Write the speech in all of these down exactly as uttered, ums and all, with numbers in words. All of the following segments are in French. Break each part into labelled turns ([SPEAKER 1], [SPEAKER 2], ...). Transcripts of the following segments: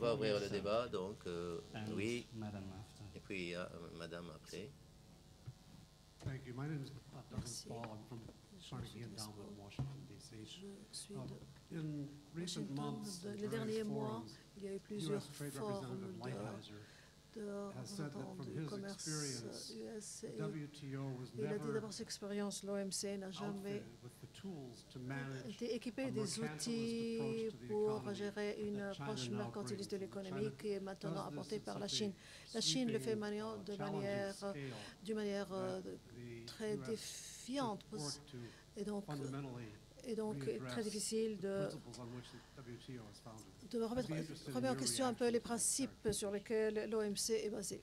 [SPEAKER 1] pas ouvrir le débat, donc euh,
[SPEAKER 2] And
[SPEAKER 1] oui.
[SPEAKER 2] Madam after.
[SPEAKER 1] Et puis il y a euh, Madame après.
[SPEAKER 3] Thank you. My name is Douglas
[SPEAKER 4] Merci.
[SPEAKER 3] Ball. I'm from
[SPEAKER 4] Je
[SPEAKER 3] Carnegie
[SPEAKER 4] suis Douglas
[SPEAKER 3] Endowment,
[SPEAKER 4] Ball.
[SPEAKER 3] Washington, D C.
[SPEAKER 4] Je suis
[SPEAKER 3] Um,
[SPEAKER 4] de
[SPEAKER 3] In recent
[SPEAKER 4] Washington.
[SPEAKER 3] months,
[SPEAKER 4] De-
[SPEAKER 3] in
[SPEAKER 4] les
[SPEAKER 3] various
[SPEAKER 4] derniers mois,
[SPEAKER 3] forums,
[SPEAKER 4] il y a eu
[SPEAKER 3] U
[SPEAKER 4] plusieurs
[SPEAKER 3] S Trade
[SPEAKER 4] forums
[SPEAKER 3] Representative
[SPEAKER 4] de,
[SPEAKER 3] Lighthizer
[SPEAKER 4] de
[SPEAKER 3] has said that
[SPEAKER 4] représentants
[SPEAKER 3] from
[SPEAKER 4] du
[SPEAKER 3] his
[SPEAKER 4] commerce
[SPEAKER 3] experience,
[SPEAKER 4] U S.
[SPEAKER 3] the
[SPEAKER 4] Et
[SPEAKER 3] W T O was
[SPEAKER 4] il a dit
[SPEAKER 3] never
[SPEAKER 4] d'avoir cette expérience, l'O M C n'a jamais
[SPEAKER 3] outfitted with the tools to manage
[SPEAKER 4] été équipé
[SPEAKER 3] a
[SPEAKER 4] des
[SPEAKER 3] mercantilist
[SPEAKER 4] outils
[SPEAKER 3] approach to the
[SPEAKER 4] pour
[SPEAKER 3] economy
[SPEAKER 4] gérer une
[SPEAKER 3] that China
[SPEAKER 4] approche
[SPEAKER 3] now
[SPEAKER 4] mercantiliste de
[SPEAKER 3] brings.
[SPEAKER 4] l'économie
[SPEAKER 3] China
[SPEAKER 4] qui est maintenant
[SPEAKER 3] does this
[SPEAKER 4] apportée
[SPEAKER 3] at
[SPEAKER 4] par la
[SPEAKER 3] such a
[SPEAKER 4] Chine. La Chine le fait
[SPEAKER 3] sweeping,
[SPEAKER 4] manière-
[SPEAKER 3] uh,
[SPEAKER 4] de
[SPEAKER 3] challenging
[SPEAKER 4] manière,
[SPEAKER 3] scale
[SPEAKER 4] d'une manière euh,
[SPEAKER 3] that the
[SPEAKER 4] très
[SPEAKER 3] U S
[SPEAKER 4] défiante
[SPEAKER 3] should work to
[SPEAKER 4] et donc,
[SPEAKER 3] fundamentally
[SPEAKER 4] et donc
[SPEAKER 3] readdress
[SPEAKER 4] très difficile
[SPEAKER 3] the
[SPEAKER 4] de,
[SPEAKER 3] principles on which the W T O is founded.
[SPEAKER 4] de remettre,
[SPEAKER 3] I'd be interested in
[SPEAKER 4] remettre en
[SPEAKER 3] your
[SPEAKER 4] question un peu
[SPEAKER 3] reaction
[SPEAKER 4] les
[SPEAKER 3] to that
[SPEAKER 4] principes
[SPEAKER 3] characterisation.
[SPEAKER 4] sur lesquels l'O M C est basé.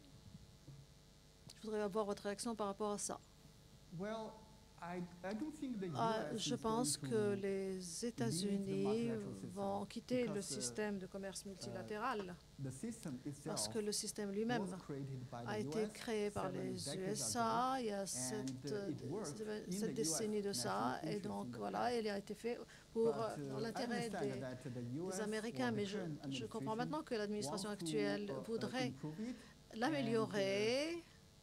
[SPEAKER 4] Je voudrais avoir votre réaction par rapport à ça.
[SPEAKER 5] Well, I, I don't think the
[SPEAKER 4] Ah,
[SPEAKER 5] U S
[SPEAKER 4] je
[SPEAKER 5] is
[SPEAKER 4] pense
[SPEAKER 5] going
[SPEAKER 4] que
[SPEAKER 5] to
[SPEAKER 4] les États-Unis vont quitter le
[SPEAKER 5] because, uh,
[SPEAKER 4] système de commerce multilatéral
[SPEAKER 5] the system itself
[SPEAKER 4] parce que le système lui-même
[SPEAKER 5] was created by
[SPEAKER 4] a
[SPEAKER 5] the
[SPEAKER 4] été
[SPEAKER 5] U S
[SPEAKER 4] créé par
[SPEAKER 5] seven
[SPEAKER 4] les
[SPEAKER 5] decades
[SPEAKER 4] U S A
[SPEAKER 5] ago,
[SPEAKER 4] il y a
[SPEAKER 5] and,
[SPEAKER 4] sept,
[SPEAKER 5] uh, it worked in
[SPEAKER 4] sept
[SPEAKER 5] the
[SPEAKER 4] décennies de
[SPEAKER 5] U S
[SPEAKER 4] ça,
[SPEAKER 5] national
[SPEAKER 4] et
[SPEAKER 5] interest
[SPEAKER 4] donc
[SPEAKER 5] in the
[SPEAKER 4] voilà,
[SPEAKER 5] past.
[SPEAKER 4] il a été fait pour
[SPEAKER 5] But,
[SPEAKER 4] euh,
[SPEAKER 5] uh,
[SPEAKER 4] dans
[SPEAKER 5] I
[SPEAKER 4] l'intérêt
[SPEAKER 5] understand
[SPEAKER 4] des,
[SPEAKER 5] that the U S
[SPEAKER 4] des Américains,
[SPEAKER 5] or the
[SPEAKER 4] mais je,
[SPEAKER 5] current
[SPEAKER 4] je comprends
[SPEAKER 5] administration
[SPEAKER 4] maintenant que l'administration
[SPEAKER 5] wants to,
[SPEAKER 4] actuelle
[SPEAKER 5] uh, uh,
[SPEAKER 4] voudrait
[SPEAKER 5] improve it
[SPEAKER 4] l'améliorer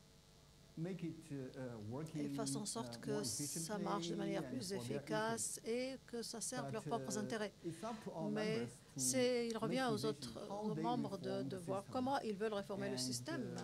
[SPEAKER 5] make it, uh, uh, working,
[SPEAKER 4] et fasse en sorte
[SPEAKER 5] uh,
[SPEAKER 4] que
[SPEAKER 5] more
[SPEAKER 4] ça marche de
[SPEAKER 5] efficiently
[SPEAKER 4] manière
[SPEAKER 5] and
[SPEAKER 4] plus
[SPEAKER 5] for their
[SPEAKER 4] efficace et que ça serve
[SPEAKER 5] But,
[SPEAKER 4] leurs propres
[SPEAKER 5] uh,
[SPEAKER 4] intérêts.
[SPEAKER 5] it's up to our
[SPEAKER 4] Mais
[SPEAKER 5] members to
[SPEAKER 4] c'est, il
[SPEAKER 5] make
[SPEAKER 4] revient aux
[SPEAKER 5] decisions
[SPEAKER 4] autres
[SPEAKER 5] how
[SPEAKER 4] aux
[SPEAKER 5] they
[SPEAKER 4] membres de,
[SPEAKER 5] reform
[SPEAKER 4] de
[SPEAKER 5] the
[SPEAKER 4] voir
[SPEAKER 5] system.
[SPEAKER 4] comment ils veulent réformer le
[SPEAKER 5] And,
[SPEAKER 4] système.
[SPEAKER 5] uh,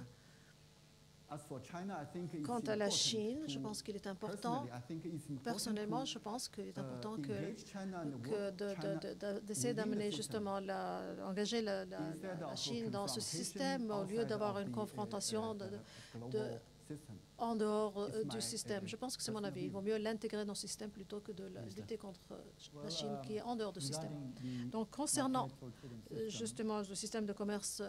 [SPEAKER 5] as for China, I think it's
[SPEAKER 4] Quant à la
[SPEAKER 5] important
[SPEAKER 4] Chine,
[SPEAKER 5] to-
[SPEAKER 4] je pense qu'il est important,
[SPEAKER 5] personally, I think it's important
[SPEAKER 4] personnellement,
[SPEAKER 5] to,
[SPEAKER 4] je pense qu'il est
[SPEAKER 5] uh,
[SPEAKER 4] important que,
[SPEAKER 5] engage China and
[SPEAKER 4] que
[SPEAKER 5] work
[SPEAKER 4] de-
[SPEAKER 5] China
[SPEAKER 4] de- de- d'essayer
[SPEAKER 5] within the
[SPEAKER 4] d'amener
[SPEAKER 5] system.
[SPEAKER 4] justement, la, engager la, la-
[SPEAKER 5] Instead
[SPEAKER 4] la
[SPEAKER 5] of
[SPEAKER 4] Chine dans ce
[SPEAKER 5] confrontation
[SPEAKER 4] système au lieu
[SPEAKER 5] outside
[SPEAKER 4] d'avoir
[SPEAKER 5] of
[SPEAKER 4] une
[SPEAKER 5] the,
[SPEAKER 4] confrontation
[SPEAKER 5] uh,
[SPEAKER 4] de-
[SPEAKER 5] uh,
[SPEAKER 4] de-
[SPEAKER 5] global system.
[SPEAKER 4] en dehors euh,
[SPEAKER 5] It's
[SPEAKER 4] du
[SPEAKER 5] my,
[SPEAKER 4] système.
[SPEAKER 5] uh,
[SPEAKER 4] Je pense que c'est mon
[SPEAKER 5] personal
[SPEAKER 4] avis. Il vaut
[SPEAKER 5] view.
[SPEAKER 4] mieux l'intégrer dans le système plutôt que de la- lutter contre euh, la Chine qui est en dehors du système. Donc, concernant euh, justement le système de commerce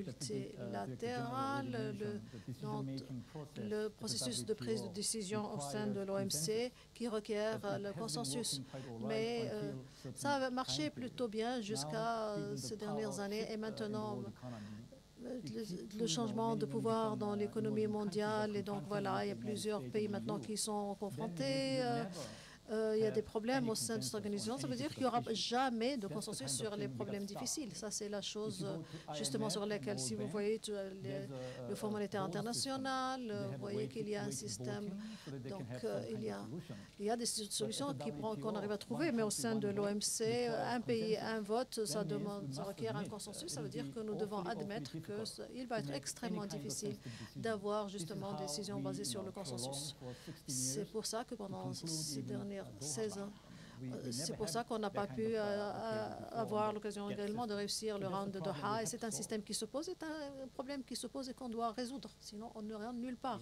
[SPEAKER 4] multilatéral, le, dans le processus de prise de décision au sein de l'O M C qui requiert euh, le consensus. Mais euh, ça a marché plutôt bien jusqu'à euh, ces dernières années et maintenant le, le changement de pouvoir dans l'économie mondiale et donc voilà, il y a plusieurs pays maintenant qui sont confrontés. euh, Euh, il y a des problèmes au sein de cette organisation. Ça veut dire qu'il n'y aura jamais de consensus sur les problèmes difficiles. Ça, c'est la chose euh, justement sur laquelle, si vous voyez tu, les, le Fonds monétaire international, euh, vous voyez qu'il y a un système. Donc, euh, il, y a, il y a des solutions qui, qu'on arrive à trouver, mais au sein de l'O M C, un pays, un vote, ça, demande, ça requiert un consensus. Ça veut dire que nous devons admettre qu'il va être extrêmement difficile d'avoir justement des décisions basées sur le consensus. C'est pour ça que pendant ces dernières seize ans, c'est pour ça qu'on n'a pas pu euh, avoir l'occasion réellement de réussir le round de Doha. Et c'est un système qui se pose, c'est un problème qui se pose et qu'on doit résoudre. Sinon, on ne rentre nulle part.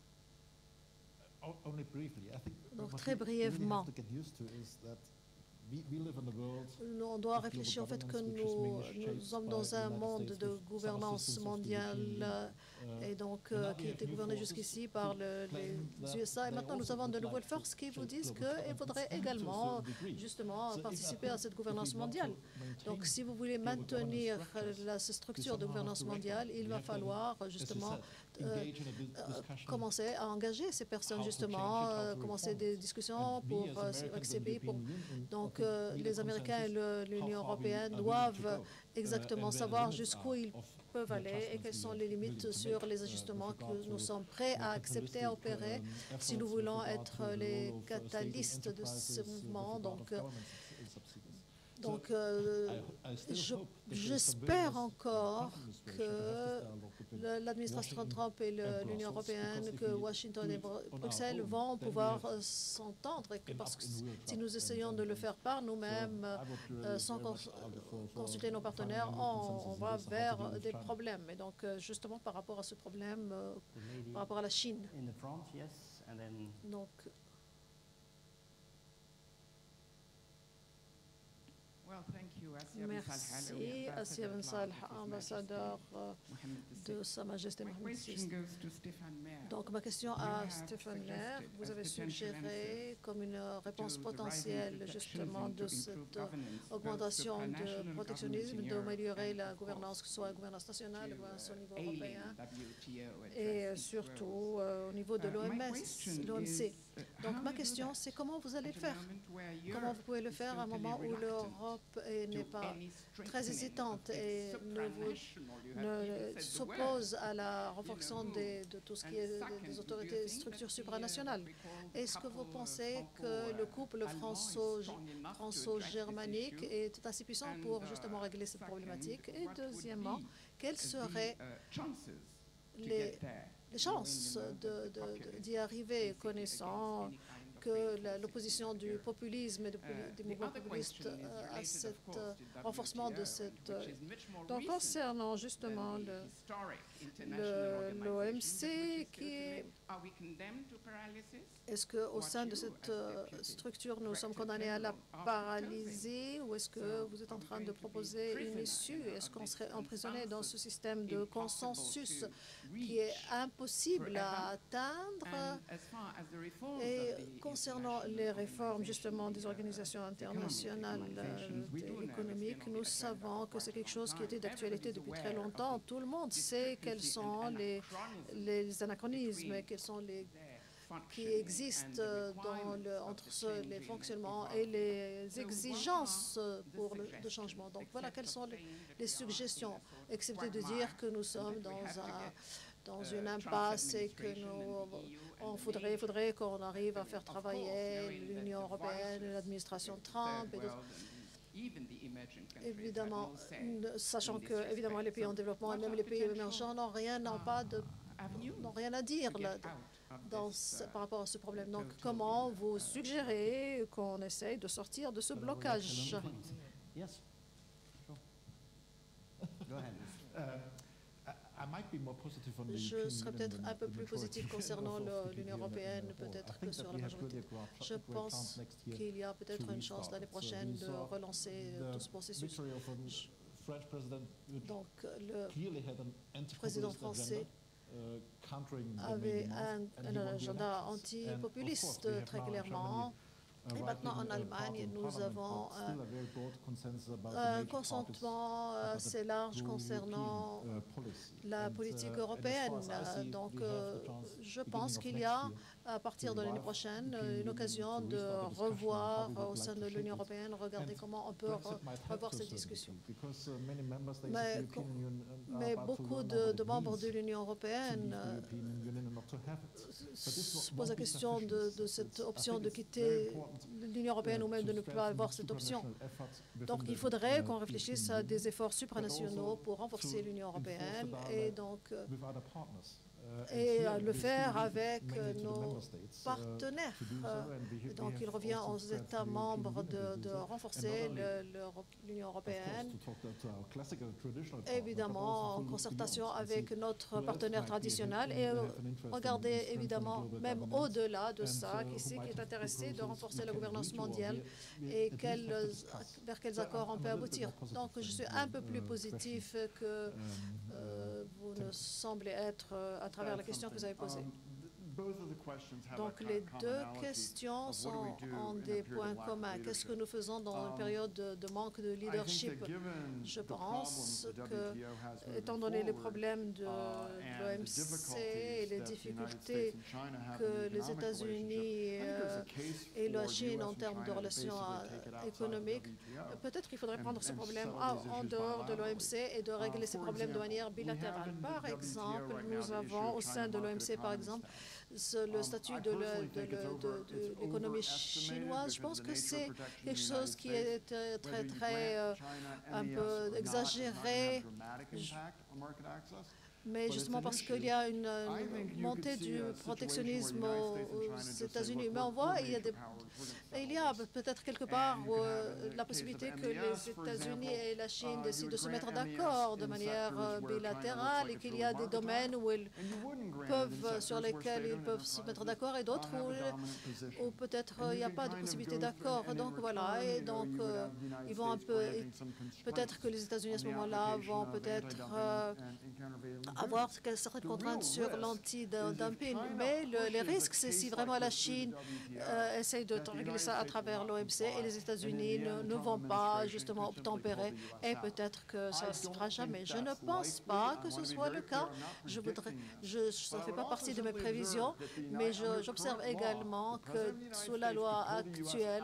[SPEAKER 4] Donc, très brièvement, on doit réfléchir au fait que nous, nous sommes dans un monde de gouvernance mondiale et donc euh, qui a été gouverné jusqu'ici par le, les U S A. Et maintenant, nous avons de nouvelles forces qui vous disent qu'il faudrait également justement participer à cette gouvernance mondiale. Donc, si vous voulez maintenir la structure de gouvernance mondiale, il va falloir justement euh, euh, commencer à engager ces personnes, justement, euh, commencer des discussions pour euh, avec ces pays. Pour, donc, euh, les Américains et l'Union européenne doivent exactement savoir jusqu'où ils peuvent aller et quelles sont les limites sur les ajustements que nous sommes prêts à accepter, à opérer si nous voulons être les catalystes de ce mouvement. Donc, euh, Donc, euh, j'espère encore que l'administration Trump et l'Union européenne, que Washington et Bruxelles vont pouvoir euh, s'entendre, parce que si nous essayons de le faire par nous-mêmes, euh, sans cons consulter nos partenaires, on, on va vers des problèmes. Et donc, euh, justement, par rapport à ce problème, euh, par rapport à la Chine. Donc, merci, Asiya Ben Saleh, ambassadeur de Sa Majesté Mohammed six. Donc, ma question à Stéphane Maire, vous avez suggéré comme une réponse potentielle justement de cette augmentation de protectionnisme, d'améliorer la gouvernance, que ce soit la gouvernance nationale, la gouvernance au niveau européen et surtout euh, au niveau de l'O M C. Donc, ma question, c'est comment vous allez le faire? Comment vous pouvez le faire à un moment où l'Europe n'est pas très hésitante et ne, vous, ne s'oppose à la renforcement des, de tout ce qui est des, des autorités et structures supranationales. Est-ce que vous pensez que le couple franco-germanique est assez puissant pour justement régler cette problématique? Et deuxièmement, quelles seraient les, les chances de, de, d'y arriver, connaissant que l'opposition du populisme et de, des mouvements populistes euh, à ce euh, renforcement de cette... Euh, donc, concernant justement l'O M C, qui est... Est-ce qu'au sein de cette euh, structure, nous sommes condamnés à la paralyser, ou est-ce que vous êtes en train de proposer une issue? Est-ce qu'on serait emprisonné dans ce système de consensus qui est impossible à atteindre? Et concernant les réformes justement des organisations internationales euh, économiques, nous savons que c'est quelque chose qui était d'actualité depuis très longtemps. Tout le monde sait quels sont les, les anachronismes, quels sont les qui existent dans le, entre ce, les fonctionnements et les exigences pour le de changement. Donc voilà quelles sont les, les suggestions, excepté de dire que nous sommes dans, un, dans une impasse et que nous, on faudrait, faudrait qu'on arrive à faire travailler l'Union européenne, l'administration Trump et d'autres. Évidemment, sachant que évidemment les pays en développement et même les pays émergents n'ont rien, n'ont pas de, n'ont rien à dire là, dans ce, par rapport à ce problème. Donc, comment vous suggérez qu'on essaye de sortir de ce blocage?
[SPEAKER 2] Yes.
[SPEAKER 5] Go ahead.
[SPEAKER 4] Je serais peut-être un peu plus positif concernant l'Union européenne, peut-être que sur la majorité. Je pense qu'il y a peut-être une chance l'année prochaine de relancer tout ce processus. Donc, le président français avait un, un agenda anti-populiste très clairement. Et maintenant, en Allemagne, nous avons un, un consentement assez large concernant la politique européenne. Donc, euh, je pense qu'il y a, à partir de l'année prochaine, une occasion de revoir au sein de l'Union européenne, regarder comment on peut re revoir cette discussion. Mais, mais beaucoup de, de membres de l'Union européenne euh, se posent la question de, de cette option de quitter l'Union européenne ou même de ne pas avoir cette option. Donc, il faudrait qu'on réfléchisse à des efforts supranationaux pour renforcer l'Union européenne et donc euh, et à le faire avec nos partenaires. Donc, il revient aux États membres de, de renforcer l'Union européenne, évidemment en concertation avec notre partenaire traditionnel, et regarder évidemment même au-delà de ça, qui c'est qui est intéressé de renforcer la gouvernance mondiale et quel, vers quels accords on peut aboutir. Donc, je suis un peu plus positif que euh, vous ne semblez être euh, à travers la question que vous avez posée. Donc, les deux questions sont, ont des points communs. Qu'est-ce que nous faisons dans une période de, de manque de leadership? Je pense que, étant donné les problèmes de l'O M C et les difficultés que les États-Unis euh, et la Chine en termes de relations euh, économiques, peut-être qu'il faudrait prendre ce problème en dehors de l'O M C et de régler ces problèmes de manière bilatérale. Par exemple, nous avons au sein de l'O M C, par exemple, le statut de l'économie chinoise. Je pense que c'est quelque chose qui est très, très, très euh, un peu exagéré. Mais justement parce qu'il y a une, une montée du protectionnisme aux, aux États-Unis. Mais on voit, il y a, des, il y a peut-être quelque part euh, la possibilité que les États-Unis et la Chine décident de se mettre d'accord de manière euh, bilatérale et qu'il y a des domaines où ils peuvent, sur lesquels ils peuvent se mettre d'accord et d'autres où, où peut-être il n'y a pas de possibilité d'accord. Donc voilà, et donc euh, ils vont un peu, peut-être que les États-Unis à ce moment-là vont peut-être euh, avoir certaines contraintes sur l'anti-dumping. Mais le, les risques, c'est si vraiment la Chine euh, essaye de régler ça à travers l'O M C et les États-Unis ne, ne vont pas justement obtempérer et peut-être que ça ne se fera jamais. Je ne pense pas que ce soit le cas. Je voudrais, je, ça ne fait pas partie de mes prévisions, mais j'observe également que sous la loi actuelle,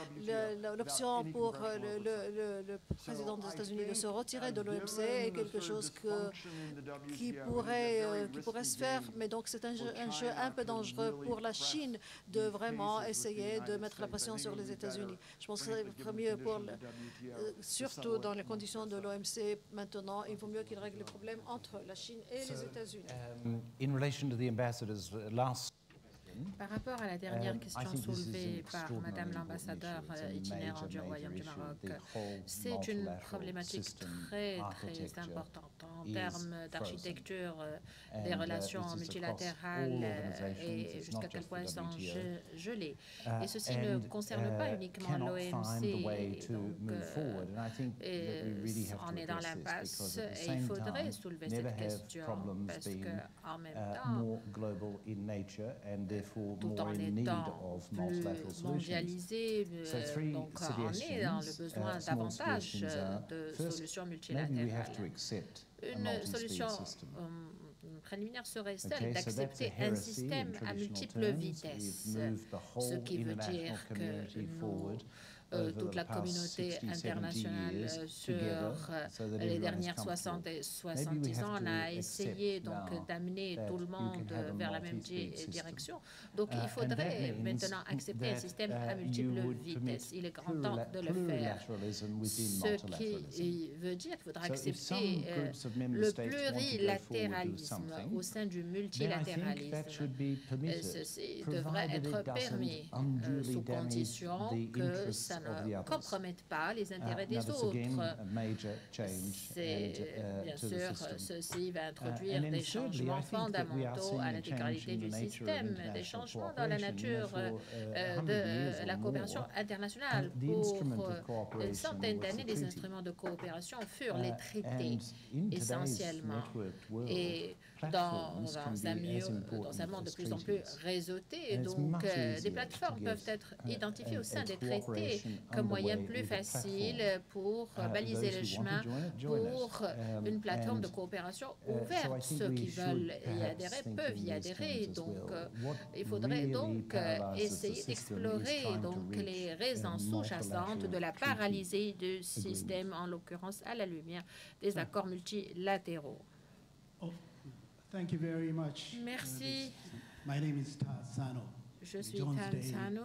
[SPEAKER 4] l'option pour le, le, le, le président des États-Unis de se retirer de l'O M C est quelque chose que, qui, pourrait, euh, qui pourrait se faire, mais donc c'est un jeu, un jeu un peu dangereux pour la Chine de vraiment essayer de mettre la pression sur les États-Unis. Je pense que c'est mieux pour, le, euh, surtout dans les conditions de l'O M C maintenant, il vaut mieux qu'il règle les problèmes entre la Chine et les États-Unis.
[SPEAKER 2] Um, in relation to the ambassador's last
[SPEAKER 6] Par rapport à la dernière
[SPEAKER 2] Um,
[SPEAKER 6] question
[SPEAKER 2] I think this is an
[SPEAKER 6] soulevée par
[SPEAKER 2] extraordinarily
[SPEAKER 6] Madame
[SPEAKER 2] important
[SPEAKER 6] l'ambassadeur
[SPEAKER 2] issue. It's a
[SPEAKER 6] itinérant
[SPEAKER 2] major,
[SPEAKER 6] du
[SPEAKER 2] major
[SPEAKER 6] Royaume du
[SPEAKER 2] issue.
[SPEAKER 6] Maroc.
[SPEAKER 2] The whole
[SPEAKER 6] C'est une
[SPEAKER 2] multilateral
[SPEAKER 6] problématique
[SPEAKER 2] system
[SPEAKER 6] très, très
[SPEAKER 2] architecture
[SPEAKER 6] importante en
[SPEAKER 2] is
[SPEAKER 6] termes
[SPEAKER 2] frozen.
[SPEAKER 6] d'architecture
[SPEAKER 2] And,
[SPEAKER 6] des
[SPEAKER 2] uh,
[SPEAKER 6] relations
[SPEAKER 2] this is across
[SPEAKER 6] multilatérales
[SPEAKER 2] all
[SPEAKER 6] euh,
[SPEAKER 2] organizations.
[SPEAKER 6] et
[SPEAKER 2] It's
[SPEAKER 6] jusqu'à
[SPEAKER 2] not
[SPEAKER 6] quel
[SPEAKER 2] just
[SPEAKER 6] point
[SPEAKER 2] the
[SPEAKER 6] elles sont
[SPEAKER 2] W T O.
[SPEAKER 6] ge- gelées.
[SPEAKER 2] Uh,
[SPEAKER 6] Et ceci ne
[SPEAKER 2] and,
[SPEAKER 6] concerne pas
[SPEAKER 2] uh,
[SPEAKER 6] uniquement
[SPEAKER 2] cannot
[SPEAKER 6] l'O M
[SPEAKER 2] find
[SPEAKER 6] C.
[SPEAKER 2] the way to
[SPEAKER 6] Donc,
[SPEAKER 2] move
[SPEAKER 6] euh,
[SPEAKER 2] forward. And I think that
[SPEAKER 6] et
[SPEAKER 2] we really have
[SPEAKER 6] on
[SPEAKER 2] to
[SPEAKER 6] est dans
[SPEAKER 2] address this
[SPEAKER 6] l'impasse
[SPEAKER 2] because at the
[SPEAKER 6] et il
[SPEAKER 2] same
[SPEAKER 6] faudrait
[SPEAKER 2] time,
[SPEAKER 6] soulever
[SPEAKER 2] never
[SPEAKER 6] cette
[SPEAKER 2] have
[SPEAKER 6] question
[SPEAKER 2] problems
[SPEAKER 6] parce
[SPEAKER 2] been
[SPEAKER 6] qu'en même
[SPEAKER 2] uh,
[SPEAKER 6] temps,
[SPEAKER 2] more global in nature and therefore
[SPEAKER 6] tout
[SPEAKER 2] more
[SPEAKER 6] en
[SPEAKER 2] in need
[SPEAKER 6] étant
[SPEAKER 2] of
[SPEAKER 6] plus
[SPEAKER 2] multilateral solutions.
[SPEAKER 6] mondialisé,
[SPEAKER 2] So
[SPEAKER 6] euh,
[SPEAKER 2] three
[SPEAKER 6] donc on est dans le
[SPEAKER 2] suggestions,
[SPEAKER 6] besoin
[SPEAKER 2] uh, small
[SPEAKER 6] davantage
[SPEAKER 2] suggestions
[SPEAKER 6] euh,
[SPEAKER 2] are,
[SPEAKER 6] de
[SPEAKER 2] first,
[SPEAKER 6] solutions
[SPEAKER 2] maybe we have to
[SPEAKER 6] multilatérales.
[SPEAKER 2] accept a
[SPEAKER 6] Une
[SPEAKER 2] multi-speed
[SPEAKER 6] solution
[SPEAKER 2] system.
[SPEAKER 6] euh, préliminaire serait celle
[SPEAKER 2] Okay, so that's a
[SPEAKER 6] d'accepter un
[SPEAKER 2] heresy in
[SPEAKER 6] système à
[SPEAKER 2] traditional
[SPEAKER 6] multiples
[SPEAKER 2] terms.
[SPEAKER 6] vitesses,
[SPEAKER 2] We've moved the
[SPEAKER 6] ce
[SPEAKER 2] whole
[SPEAKER 6] qui veut
[SPEAKER 2] international
[SPEAKER 6] dire que
[SPEAKER 2] community
[SPEAKER 6] nous,
[SPEAKER 2] forward
[SPEAKER 6] euh,
[SPEAKER 2] over
[SPEAKER 6] toute
[SPEAKER 2] the
[SPEAKER 6] la
[SPEAKER 2] past
[SPEAKER 6] communauté
[SPEAKER 2] sixty, seventy
[SPEAKER 6] internationale
[SPEAKER 2] years
[SPEAKER 6] euh, sur
[SPEAKER 2] together,
[SPEAKER 6] euh,
[SPEAKER 2] so that
[SPEAKER 6] les
[SPEAKER 2] everyone is
[SPEAKER 6] dernières
[SPEAKER 2] comfortable.
[SPEAKER 6] soixante et
[SPEAKER 2] Maybe we
[SPEAKER 6] soixante-dix
[SPEAKER 2] have
[SPEAKER 6] ans, on
[SPEAKER 2] to
[SPEAKER 6] a essayé
[SPEAKER 2] accept
[SPEAKER 6] donc
[SPEAKER 2] now
[SPEAKER 6] d'amener
[SPEAKER 2] that
[SPEAKER 6] tout le
[SPEAKER 2] you can
[SPEAKER 6] monde
[SPEAKER 2] have a
[SPEAKER 6] vers la même
[SPEAKER 2] multi-speed
[SPEAKER 6] di-
[SPEAKER 2] system.
[SPEAKER 6] direction. Donc
[SPEAKER 2] Uh,
[SPEAKER 6] il
[SPEAKER 2] and that
[SPEAKER 6] faudrait
[SPEAKER 2] means
[SPEAKER 6] maintenant accepter un
[SPEAKER 2] that,
[SPEAKER 6] système
[SPEAKER 2] uh,
[SPEAKER 6] à
[SPEAKER 2] you
[SPEAKER 6] multiples
[SPEAKER 2] would
[SPEAKER 6] vitesses.
[SPEAKER 2] permit
[SPEAKER 6] Il est grand temps
[SPEAKER 2] plurila-
[SPEAKER 6] de le faire.
[SPEAKER 2] plurilateralism within
[SPEAKER 6] Ce
[SPEAKER 2] multilateralism.
[SPEAKER 6] qui veut dire qu'il faudra
[SPEAKER 2] So if some
[SPEAKER 6] accepter euh,
[SPEAKER 2] groups of member
[SPEAKER 6] le
[SPEAKER 2] states want to go forward with
[SPEAKER 6] plurilatéralisme
[SPEAKER 2] something,
[SPEAKER 6] au sein du
[SPEAKER 2] then I think that
[SPEAKER 6] multilatéralisme.
[SPEAKER 2] should be
[SPEAKER 6] Euh,
[SPEAKER 2] permitted,
[SPEAKER 6] Ceci devrait
[SPEAKER 2] provided
[SPEAKER 6] être
[SPEAKER 2] it doesn't
[SPEAKER 6] permis, euh,
[SPEAKER 2] unduly
[SPEAKER 6] sous
[SPEAKER 2] damage
[SPEAKER 6] condition
[SPEAKER 2] the
[SPEAKER 6] que
[SPEAKER 2] interests
[SPEAKER 6] ça
[SPEAKER 2] of the
[SPEAKER 6] ne
[SPEAKER 2] others.
[SPEAKER 6] compromette pas les
[SPEAKER 2] Uh,
[SPEAKER 6] intérêts
[SPEAKER 2] now
[SPEAKER 6] des
[SPEAKER 2] that's again
[SPEAKER 6] autres.
[SPEAKER 2] a major change
[SPEAKER 6] C'est
[SPEAKER 2] and, uh,
[SPEAKER 6] bien
[SPEAKER 2] to the
[SPEAKER 6] sûr,
[SPEAKER 2] system.
[SPEAKER 6] ceci va
[SPEAKER 2] Uh,
[SPEAKER 6] introduire
[SPEAKER 2] and then
[SPEAKER 6] des
[SPEAKER 2] thirdly,
[SPEAKER 6] changements
[SPEAKER 2] I think that we are
[SPEAKER 6] fondamentaux
[SPEAKER 2] seeing
[SPEAKER 6] à
[SPEAKER 2] a
[SPEAKER 6] l'intégralité
[SPEAKER 2] change in
[SPEAKER 6] du
[SPEAKER 2] the nature of
[SPEAKER 6] système, des
[SPEAKER 2] international
[SPEAKER 6] changements dans la
[SPEAKER 2] cooperation, you know,
[SPEAKER 6] nature
[SPEAKER 2] for,
[SPEAKER 6] euh,
[SPEAKER 2] uh,
[SPEAKER 6] euh,
[SPEAKER 2] one hundred years
[SPEAKER 6] de
[SPEAKER 2] or
[SPEAKER 6] la coopération
[SPEAKER 2] more.
[SPEAKER 6] internationale.
[SPEAKER 2] Uh, the
[SPEAKER 6] Pour
[SPEAKER 2] instrument of
[SPEAKER 6] euh, une
[SPEAKER 2] cooperation
[SPEAKER 6] centaine
[SPEAKER 2] was
[SPEAKER 6] d'années,
[SPEAKER 2] the
[SPEAKER 6] les
[SPEAKER 2] treaty.
[SPEAKER 6] instruments de coopération furent
[SPEAKER 2] Uh,
[SPEAKER 6] les traités,
[SPEAKER 2] and in today's
[SPEAKER 6] essentiellement.
[SPEAKER 2] networked world,
[SPEAKER 6] Et dans,
[SPEAKER 2] platforms can
[SPEAKER 6] dans, un
[SPEAKER 2] be
[SPEAKER 6] milieu,
[SPEAKER 2] as important
[SPEAKER 6] dans un monde de
[SPEAKER 2] as
[SPEAKER 6] plus en plus
[SPEAKER 2] treaties.
[SPEAKER 6] réseauté,
[SPEAKER 2] And it's
[SPEAKER 6] donc
[SPEAKER 2] much
[SPEAKER 6] euh,
[SPEAKER 2] easier
[SPEAKER 6] des
[SPEAKER 2] to
[SPEAKER 6] plateformes
[SPEAKER 2] get,
[SPEAKER 6] peuvent être
[SPEAKER 2] uh,
[SPEAKER 6] identifiées
[SPEAKER 2] a-
[SPEAKER 6] au sein
[SPEAKER 2] a
[SPEAKER 6] des traités
[SPEAKER 2] cooperation
[SPEAKER 6] comme moyen
[SPEAKER 2] underway
[SPEAKER 6] plus
[SPEAKER 2] with a
[SPEAKER 6] facile
[SPEAKER 2] platform.
[SPEAKER 6] pour
[SPEAKER 2] Uh,
[SPEAKER 6] baliser
[SPEAKER 2] those
[SPEAKER 6] le
[SPEAKER 2] who want
[SPEAKER 6] chemin
[SPEAKER 2] to join it, join it.
[SPEAKER 6] pour
[SPEAKER 2] Um,
[SPEAKER 6] une plateforme de
[SPEAKER 2] and,
[SPEAKER 6] coopération
[SPEAKER 2] uh, so I
[SPEAKER 6] ouverte.
[SPEAKER 2] think
[SPEAKER 6] Ceux
[SPEAKER 2] we
[SPEAKER 6] qui
[SPEAKER 2] should
[SPEAKER 6] veulent y
[SPEAKER 2] perhaps
[SPEAKER 6] adhérer
[SPEAKER 2] think
[SPEAKER 6] peuvent
[SPEAKER 2] in
[SPEAKER 6] y
[SPEAKER 2] these
[SPEAKER 6] adhérer.
[SPEAKER 2] terms as
[SPEAKER 6] Donc,
[SPEAKER 2] well.
[SPEAKER 6] euh,
[SPEAKER 2] What
[SPEAKER 6] il faudrait
[SPEAKER 2] really
[SPEAKER 6] donc euh,
[SPEAKER 2] paralyzes the
[SPEAKER 6] essayer
[SPEAKER 2] system is
[SPEAKER 6] d'explorer
[SPEAKER 2] trying to
[SPEAKER 6] donc
[SPEAKER 2] reach
[SPEAKER 6] les
[SPEAKER 2] a
[SPEAKER 6] raisons sous-jacentes de la
[SPEAKER 2] multilateral
[SPEAKER 6] paralysie du
[SPEAKER 2] agreement.
[SPEAKER 6] système, en l'occurrence à la lumière des accords multilatéraux.
[SPEAKER 7] Oh, thank you very much.
[SPEAKER 6] Merci.
[SPEAKER 7] My name is Taz Sano.
[SPEAKER 6] Je suis
[SPEAKER 7] Jones
[SPEAKER 6] Tan
[SPEAKER 7] Day
[SPEAKER 6] Sano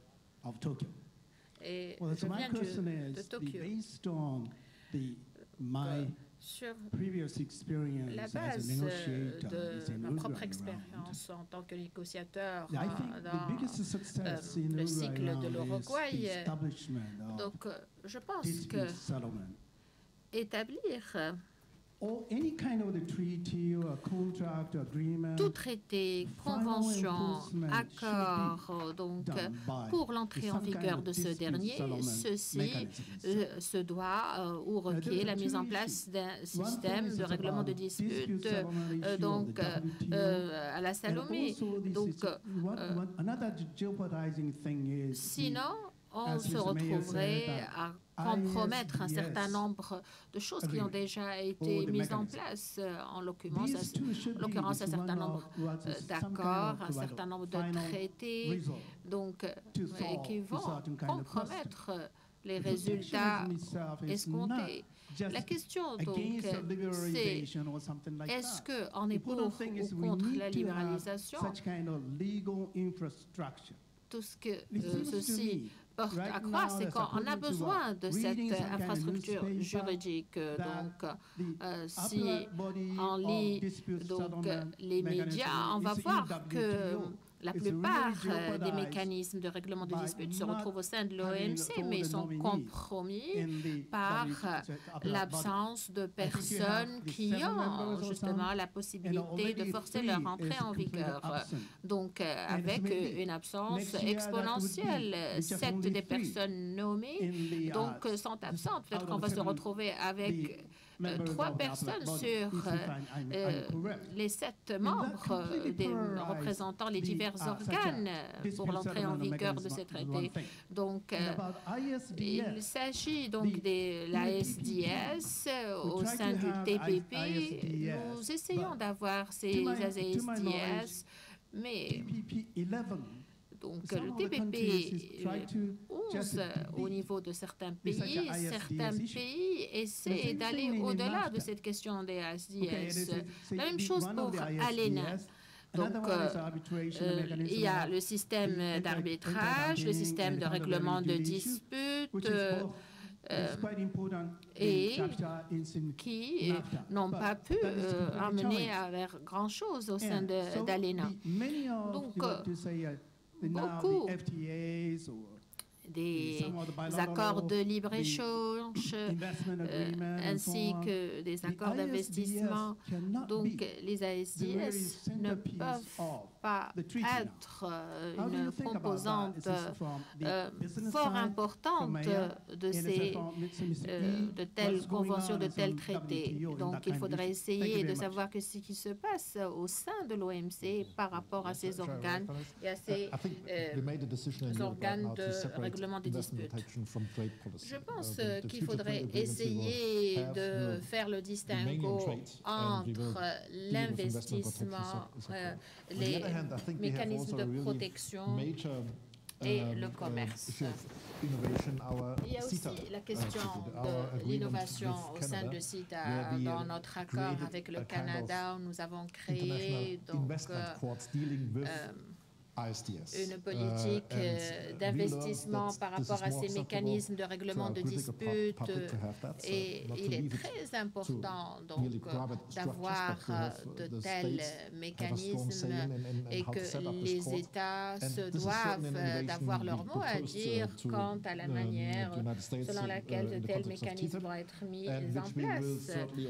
[SPEAKER 7] of Tokyo.
[SPEAKER 6] et
[SPEAKER 7] Well,
[SPEAKER 6] je
[SPEAKER 7] so my
[SPEAKER 6] viens du-
[SPEAKER 7] question
[SPEAKER 6] de
[SPEAKER 7] is, the-
[SPEAKER 6] Tokyo.
[SPEAKER 7] based on the my
[SPEAKER 6] Sur
[SPEAKER 7] previous experience
[SPEAKER 6] la
[SPEAKER 7] as a
[SPEAKER 6] base euh,
[SPEAKER 7] negotiator
[SPEAKER 6] de
[SPEAKER 7] in
[SPEAKER 6] ma
[SPEAKER 7] Uruguay
[SPEAKER 6] propre
[SPEAKER 7] round,
[SPEAKER 6] expérience en tant que négociateur
[SPEAKER 7] I
[SPEAKER 6] euh,
[SPEAKER 7] think the
[SPEAKER 6] dans
[SPEAKER 7] biggest success
[SPEAKER 6] euh,
[SPEAKER 7] in
[SPEAKER 6] le
[SPEAKER 7] Uruguay
[SPEAKER 6] cycle de
[SPEAKER 7] round is
[SPEAKER 6] l'Uruguay,
[SPEAKER 7] the
[SPEAKER 6] euh,
[SPEAKER 7] establishment of
[SPEAKER 6] donc, euh, je pense
[SPEAKER 7] dispute
[SPEAKER 6] que
[SPEAKER 7] settlement.
[SPEAKER 6] établir euh,
[SPEAKER 7] Or any kind of the treaty or contract agreement
[SPEAKER 6] tout traité, convention, accord, euh, donc euh,
[SPEAKER 7] done by
[SPEAKER 6] pour l'entrée en
[SPEAKER 7] some kind
[SPEAKER 6] vigueur
[SPEAKER 7] of
[SPEAKER 6] de ce
[SPEAKER 7] dispute
[SPEAKER 6] dernier,
[SPEAKER 7] settlement
[SPEAKER 6] ceci
[SPEAKER 7] mechanism.
[SPEAKER 6] euh, se doit euh, ou requiert la mise en place d'un système de règlement de disputes euh, donc euh, euh, à la Salomé. Donc, euh, sinon, on se retrouverait à compromettre un certain nombre de choses qui ont déjà été mises en place, euh, en l'occurrence en l'occurrence un certain nombre euh, d'accords, un certain nombre de traités, donc, euh, et qui vont compromettre euh, les résultats escomptés. La question, donc, c'est est-ce qu'on est pour ou contre la libéralisation? Tout ce que euh, ceci porte à croire, c'est qu'on a besoin de cette infrastructure juridique. Donc, euh, si on lit donc, les médias, on va voir que la plupart euh, des mécanismes de règlement de disputes se retrouvent au sein de l'O M C, mais sont compromis par euh, l'absence de personnes qui ont justement la possibilité de forcer leur entrée en vigueur. Donc, euh, avec euh, une absence exponentielle, sept des personnes nommées donc, euh, sont absentes. Peut-être qu'on va se retrouver avec
[SPEAKER 7] members
[SPEAKER 6] trois
[SPEAKER 7] of the
[SPEAKER 6] personnes
[SPEAKER 7] appellate body,
[SPEAKER 6] sur
[SPEAKER 7] if you
[SPEAKER 6] euh,
[SPEAKER 7] find I'm,
[SPEAKER 6] euh,
[SPEAKER 7] I'm correct.
[SPEAKER 6] les sept
[SPEAKER 7] that
[SPEAKER 6] membres euh,
[SPEAKER 7] completely
[SPEAKER 6] des,
[SPEAKER 7] pluralized
[SPEAKER 6] représentant les
[SPEAKER 7] the,
[SPEAKER 6] divers
[SPEAKER 7] uh, such a
[SPEAKER 6] organes euh, pour
[SPEAKER 7] dispute
[SPEAKER 6] l'entrée en
[SPEAKER 7] settlement
[SPEAKER 6] vigueur de
[SPEAKER 7] mechanism
[SPEAKER 6] ces
[SPEAKER 7] is
[SPEAKER 6] traités.
[SPEAKER 7] one thing.
[SPEAKER 6] Donc,
[SPEAKER 7] And
[SPEAKER 6] euh,
[SPEAKER 7] about
[SPEAKER 6] il
[SPEAKER 7] I S D S,
[SPEAKER 6] s'agit donc
[SPEAKER 7] the
[SPEAKER 6] de l'A S D S euh, au
[SPEAKER 7] try to
[SPEAKER 6] sein du
[SPEAKER 7] have
[SPEAKER 6] T P P.
[SPEAKER 7] I S D S,
[SPEAKER 6] Nous essayons
[SPEAKER 7] but
[SPEAKER 6] d'avoir ces
[SPEAKER 7] to my-
[SPEAKER 6] A S
[SPEAKER 7] to my
[SPEAKER 6] D
[SPEAKER 7] knowledge,
[SPEAKER 6] S, mais
[SPEAKER 7] T P P eleven,
[SPEAKER 6] donc
[SPEAKER 7] some
[SPEAKER 6] le
[SPEAKER 7] of the
[SPEAKER 6] T P
[SPEAKER 7] countries is
[SPEAKER 6] P
[SPEAKER 7] try to just
[SPEAKER 6] onze au
[SPEAKER 7] be
[SPEAKER 6] niveau de certains
[SPEAKER 7] with such
[SPEAKER 6] pays,
[SPEAKER 7] a I S D S
[SPEAKER 6] certains
[SPEAKER 7] issue.
[SPEAKER 6] pays essaient
[SPEAKER 7] same
[SPEAKER 6] d'aller
[SPEAKER 7] thing in
[SPEAKER 6] au-delà de
[SPEAKER 7] NAFTA.
[SPEAKER 6] cette question des A S D
[SPEAKER 7] Okay, it
[SPEAKER 6] S.
[SPEAKER 7] is, uh, say,
[SPEAKER 6] La même
[SPEAKER 7] the-
[SPEAKER 6] chose
[SPEAKER 7] one of
[SPEAKER 6] pour
[SPEAKER 7] the I S D S,
[SPEAKER 6] ALENA. Donc,
[SPEAKER 7] another one is
[SPEAKER 6] euh,
[SPEAKER 7] arbitration
[SPEAKER 6] euh,
[SPEAKER 7] mechanism
[SPEAKER 6] il y a
[SPEAKER 7] of
[SPEAKER 6] le système
[SPEAKER 7] the
[SPEAKER 6] d'arbitrage, le
[SPEAKER 7] anti-dumping
[SPEAKER 6] système
[SPEAKER 7] and
[SPEAKER 6] de règlement de
[SPEAKER 7] countervailing duty issue,
[SPEAKER 6] dispute,
[SPEAKER 7] which is
[SPEAKER 6] euh,
[SPEAKER 7] both-
[SPEAKER 6] euh,
[SPEAKER 7] it's quite important
[SPEAKER 6] et
[SPEAKER 7] in chapter in Sin-
[SPEAKER 6] qui euh,
[SPEAKER 7] NAFTA.
[SPEAKER 6] n'ont
[SPEAKER 7] But
[SPEAKER 6] pas pu
[SPEAKER 7] that is
[SPEAKER 6] euh,
[SPEAKER 7] completely
[SPEAKER 6] amener
[SPEAKER 7] challenged.
[SPEAKER 6] à vers grand-chose au sein
[SPEAKER 7] And
[SPEAKER 6] de-
[SPEAKER 7] so
[SPEAKER 6] d'ALENA.
[SPEAKER 7] the- many of,
[SPEAKER 6] Donc,
[SPEAKER 7] you know,
[SPEAKER 6] euh,
[SPEAKER 7] to say, uh, the now
[SPEAKER 6] beaucoup
[SPEAKER 7] the F T As or
[SPEAKER 6] Des
[SPEAKER 7] some of the bilateral
[SPEAKER 6] accords de libre-échange,
[SPEAKER 7] investment
[SPEAKER 6] euh,
[SPEAKER 7] agreement and so
[SPEAKER 6] ainsi
[SPEAKER 7] on,
[SPEAKER 6] que des
[SPEAKER 7] the
[SPEAKER 6] accords
[SPEAKER 7] I S D S
[SPEAKER 6] d'investissement.
[SPEAKER 7] cannot
[SPEAKER 6] Donc,
[SPEAKER 7] be
[SPEAKER 6] les A S
[SPEAKER 7] the
[SPEAKER 6] D
[SPEAKER 7] very
[SPEAKER 6] S ne
[SPEAKER 7] centerpiece
[SPEAKER 6] peuvent
[SPEAKER 7] of
[SPEAKER 6] pas
[SPEAKER 7] the treaty now.
[SPEAKER 6] être euh,
[SPEAKER 7] How do you
[SPEAKER 6] une
[SPEAKER 7] think about that?
[SPEAKER 6] composante
[SPEAKER 7] Is this from the
[SPEAKER 6] euh,
[SPEAKER 7] business
[SPEAKER 6] fort
[SPEAKER 7] side,
[SPEAKER 6] importante
[SPEAKER 7] from Maya,
[SPEAKER 6] de
[SPEAKER 7] and is it
[SPEAKER 6] ces
[SPEAKER 7] from Mitsubishi
[SPEAKER 6] euh,
[SPEAKER 7] E?
[SPEAKER 6] de telles
[SPEAKER 7] What's going
[SPEAKER 6] conventions,
[SPEAKER 7] on
[SPEAKER 6] de
[SPEAKER 7] in
[SPEAKER 6] tels
[SPEAKER 7] some
[SPEAKER 6] traités.
[SPEAKER 7] W T O in
[SPEAKER 6] Donc,
[SPEAKER 7] that
[SPEAKER 6] il
[SPEAKER 7] kind of
[SPEAKER 6] faudrait
[SPEAKER 7] issue? Thank you
[SPEAKER 6] essayer
[SPEAKER 7] very
[SPEAKER 6] de
[SPEAKER 7] much.
[SPEAKER 6] savoir que ce qui se passe au sein de l'O M C par rapport à ces organes et à ces euh, organes de règlement des disputes. Je pense euh, qu'il faudrait essayer de faire le distinguo entre l'investissement, euh, les mécanismes de protection et le commerce. Il y a aussi la question de l'innovation au sein de CETA. Dans notre accord avec le Canada, nous avons créé donc euh, une politique euh, d'investissement par rapport à ces mécanismes de règlement de disputes et il est très important donc d'avoir de tels mécanismes et que les États se doivent d'avoir leur mot à dire quant à la manière selon laquelle de tels mécanismes vont être mis en place.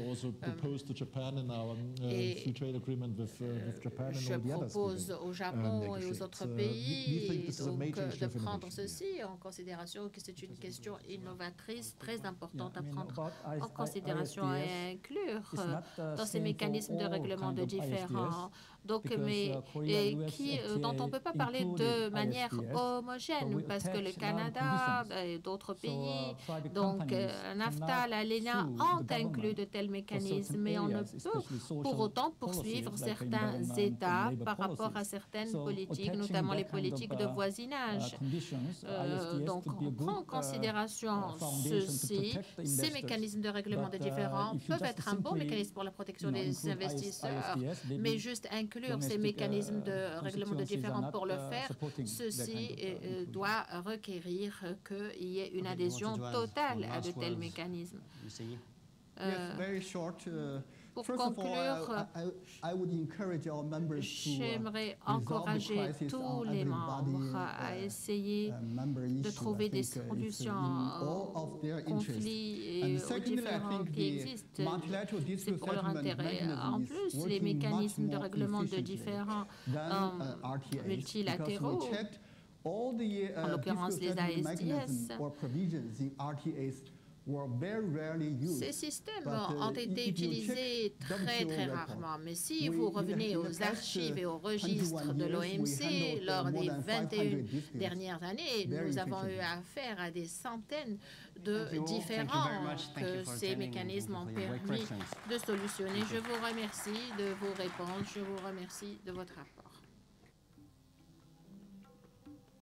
[SPEAKER 6] Et je propose au Japon et aux autres pays donc, de prendre ceci en considération, que c'est une question innovatrice très importante à prendre en considération et à inclure dans ces mécanismes de règlement de différents, donc, mais et qui, dont on ne peut pas parler de manière homogène, parce que le Canada et d'autres pays, donc NAFTA, l'ALENA ont inclus de tels mécanismes, mais on ne peut pour autant poursuivre certains États par rapport à certaines politiques, notamment les politiques de voisinage. Euh, donc, on prend en considération ceci. Ces mécanismes de règlement de différends peuvent être un bon mécanisme pour la protection des investisseurs, mais juste inclure ces mécanismes de règlement de différends pour le faire, ceci euh, doit requérir qu'il y ait une adhésion totale à de tels mécanismes. Euh,
[SPEAKER 5] Yes, very short. uh,
[SPEAKER 6] Pour
[SPEAKER 5] First of all,
[SPEAKER 6] conclure,
[SPEAKER 5] I, I, I would encourage our members to uh,
[SPEAKER 6] j'aimerais
[SPEAKER 5] resolve the
[SPEAKER 6] encourager
[SPEAKER 5] crisis
[SPEAKER 6] tous
[SPEAKER 5] on
[SPEAKER 6] les
[SPEAKER 5] everybody,
[SPEAKER 6] membres à
[SPEAKER 5] uh,
[SPEAKER 6] essayer
[SPEAKER 5] uh, member
[SPEAKER 6] de
[SPEAKER 5] issue.
[SPEAKER 6] trouver
[SPEAKER 5] I
[SPEAKER 6] des
[SPEAKER 5] think, uh, it's
[SPEAKER 6] solutions
[SPEAKER 5] in all
[SPEAKER 6] aux
[SPEAKER 5] of their interest.
[SPEAKER 6] conflits
[SPEAKER 5] And
[SPEAKER 6] et aux
[SPEAKER 5] secondly, I
[SPEAKER 6] différends
[SPEAKER 5] think
[SPEAKER 6] qui
[SPEAKER 5] the
[SPEAKER 6] existent.
[SPEAKER 5] multilateral
[SPEAKER 6] C'est
[SPEAKER 5] dispute
[SPEAKER 6] pour leur
[SPEAKER 5] settlement
[SPEAKER 6] intérêt.
[SPEAKER 5] mechanism
[SPEAKER 6] En
[SPEAKER 5] is
[SPEAKER 6] plus, les
[SPEAKER 5] working much
[SPEAKER 6] mécanismes de
[SPEAKER 5] more
[SPEAKER 6] règlement de
[SPEAKER 5] efficiently
[SPEAKER 6] différends
[SPEAKER 5] than,
[SPEAKER 6] euh,
[SPEAKER 5] uh, R T As,
[SPEAKER 6] multilatéraux,
[SPEAKER 5] because we checked all the,
[SPEAKER 6] en
[SPEAKER 5] uh,
[SPEAKER 6] l'occurrence
[SPEAKER 5] dispute
[SPEAKER 6] les A
[SPEAKER 5] settlement
[SPEAKER 6] S D S,
[SPEAKER 5] mechanisms or provisions in R T As were very rarely used.
[SPEAKER 6] ces systèmes
[SPEAKER 5] But, uh,
[SPEAKER 6] ont
[SPEAKER 5] if
[SPEAKER 6] été
[SPEAKER 5] you
[SPEAKER 6] utilisés
[SPEAKER 5] check
[SPEAKER 6] très
[SPEAKER 5] W T O
[SPEAKER 6] très
[SPEAKER 5] record,
[SPEAKER 6] rarement. Mais si
[SPEAKER 5] we-
[SPEAKER 6] vous
[SPEAKER 5] in the-
[SPEAKER 6] revenez
[SPEAKER 5] in the
[SPEAKER 6] aux
[SPEAKER 5] past,
[SPEAKER 6] archives et aux
[SPEAKER 5] uh,
[SPEAKER 6] registres
[SPEAKER 5] twenty-one
[SPEAKER 6] de
[SPEAKER 5] years,
[SPEAKER 6] l'O
[SPEAKER 5] we
[SPEAKER 6] M C,
[SPEAKER 5] handled, uh,
[SPEAKER 6] lors
[SPEAKER 5] more
[SPEAKER 6] des
[SPEAKER 5] than
[SPEAKER 6] vingt et
[SPEAKER 5] five hundred
[SPEAKER 6] une
[SPEAKER 5] disputes.
[SPEAKER 6] dernières années,
[SPEAKER 5] Very
[SPEAKER 6] nous avons eu
[SPEAKER 5] efficiently.
[SPEAKER 6] affaire à des centaines
[SPEAKER 8] Thank
[SPEAKER 6] de
[SPEAKER 8] you all. Thank you very
[SPEAKER 6] différends
[SPEAKER 8] much. Thank you
[SPEAKER 6] que
[SPEAKER 8] for
[SPEAKER 6] ces
[SPEAKER 8] attending and
[SPEAKER 6] mécanismes ont
[SPEAKER 8] for your great
[SPEAKER 6] permis
[SPEAKER 8] questions.
[SPEAKER 6] de solutionner. Je vous remercie de vos réponses. Je vous remercie de votre rapport.